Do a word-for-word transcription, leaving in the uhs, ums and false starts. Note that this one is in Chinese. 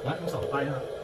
นะทั้งสองไฟนะครับ